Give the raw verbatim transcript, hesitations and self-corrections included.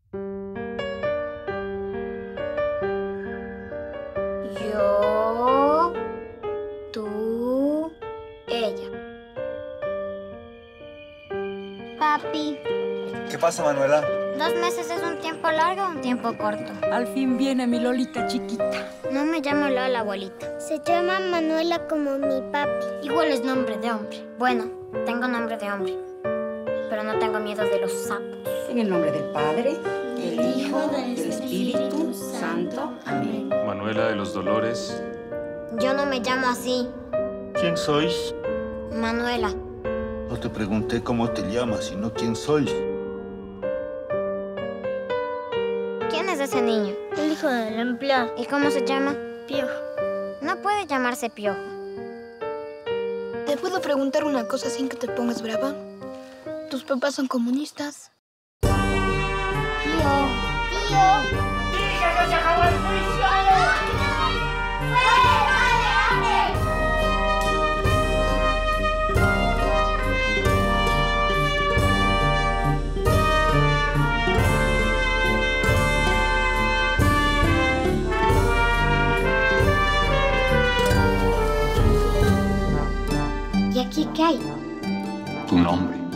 Yo, tú, ella. Papi. ¿Qué pasa, Manuela? ¿Dos meses es un tiempo largo o un tiempo corto? Al fin viene mi Lolita chiquita. No me llamo Lola, abuelita. Se llama Manuela como mi papi. Igual es nombre de hombre. Bueno, tengo nombre de hombre. Pero no tengo miedo de los sapos. En el nombre del Padre, del Hijo, del Espíritu Santo. Amén. Manuela de los Dolores. Yo no me llamo así. ¿Quién sois? Manuela. No te pregunté cómo te llamas, sino quién sois. ¿Quién es ese niño? El hijo del empleado. ¿Y cómo se llama? Piojo. No puede llamarse Piojo. ¿Te puedo preguntar una cosa sin que te pongas brava? ¿Tus papás son comunistas? Tío. Tío. ¡Hija, que se acabó el juicio! ¿Y aquí qué hay? Tu nombre.